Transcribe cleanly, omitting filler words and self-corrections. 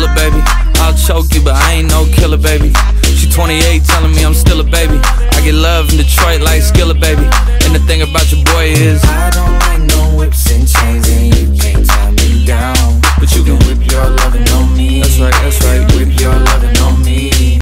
Thriller, baby. I'll choke you, but I ain't no killer, baby. She 28, telling me I'm still a baby. I get love in Detroit like Skillet, baby. And the thing about your boy is I don't like no whips and